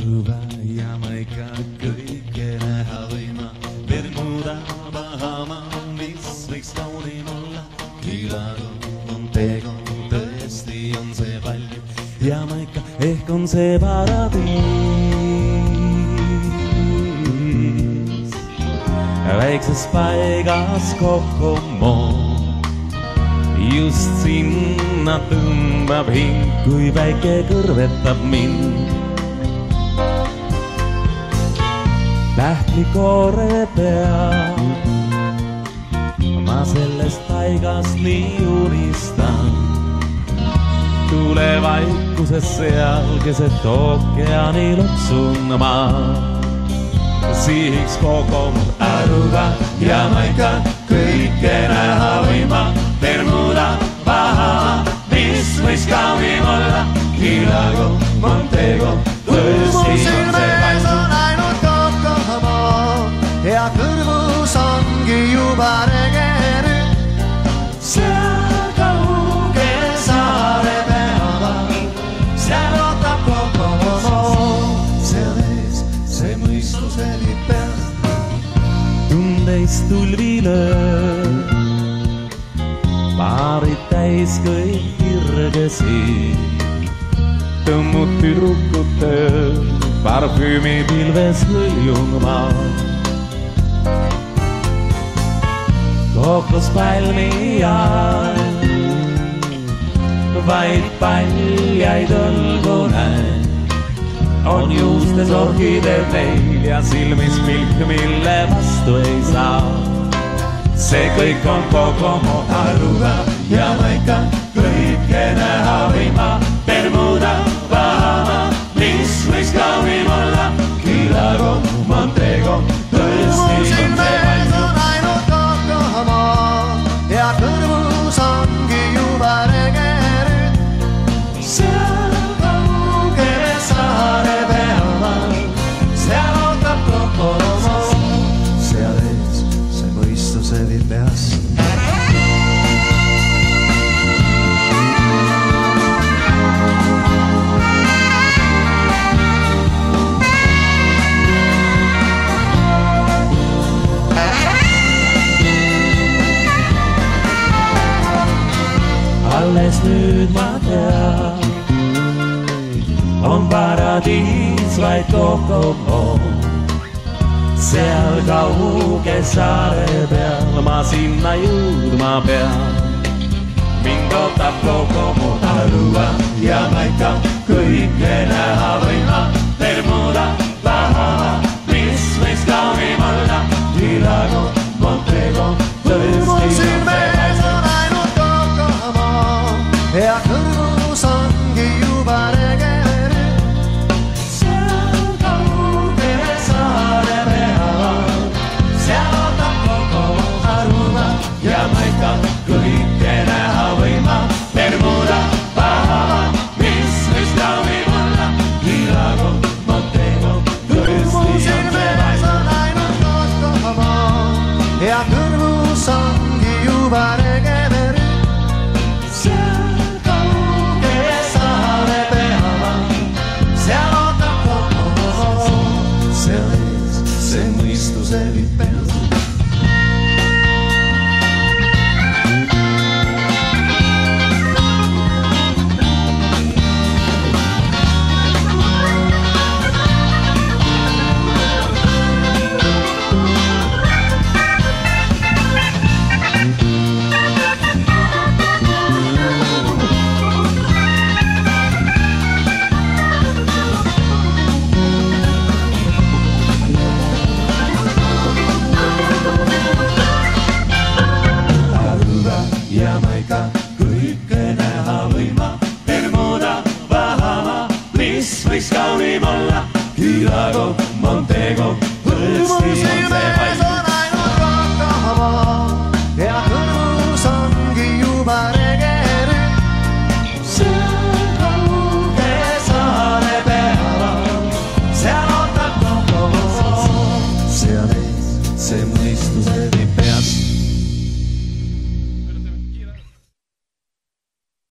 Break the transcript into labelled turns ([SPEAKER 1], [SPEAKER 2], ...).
[SPEAKER 1] Aruba, Jamaica, kõike näha võima. Bermuda, Bahama, mis võiks kaunim olla. Külago, Montego, tõesti on see palju. Jamaica, ehk on see paradiis. Väikses paigas Kokomo, just sinna tõmbab hing, kui päike kõrvetab mind. Pähklikoore peal ma sellest paigast nii unistan. Tule vaikuses seal keset ookeani loksun ma. Sihiks Kokomo, Aruba, Jamaica, kõike näha võima. Bermuda, Bahama, mis võiks kaunim olla. Külago, Montego, tõesti on see palju. Ja kõrvus ongi juba regeerib. Seal kaugel saare peal, seal ootab Kokomo. Seal ees see mõistuse lipp peal. Tundeist tulvilöö, paarid täis kõik kirgesi. Tõmmud tüdrukute parfüümi pilves hõljung ma. Kokospalmi all vaid paljaid õlgu näen. On juustes orhideed neil ja silmis pilk, mille vastu ei saa. See kõik on Kokomo, Aruba, Jamaica, kõike näha võima. Bermuda, Bahama, mis võiks kaunim olla. Külago, Montego, tõesti on see palju. Ja kõrvus ongi juba regeerib. Seal kaugel saare peal, seal ootab Kokomo. Seal ees see mõistuse lipp peas. Alles nüüd ma tean, on paradiis vaid Kokomo. Seal kauge saare peal ma sinna jõudma pean. Mind ootab Kokomo, Aruba, Jamaica, kõike näha võima. Bermuda, Bahama, mis võiks kaunim olla. Külago, Montego, tõesti on see palju. Ja kõrvus ongi juba regeerib. Seal kaugel saare peal, seal ootab Kokomo, Aruba, Jamaica, kõike näha võima. Bermuda, Bahama, mis võiks kaunim olla. Külago, Montego, tõesti on see palju. Ja kõrvus ongi juba regeerib. See mõistuse lipp peal. Jamaica, kõike näha võima. Bermuda, Bahama, mis võiks kaunim olla. Külago, Montego, tõesti on see palju.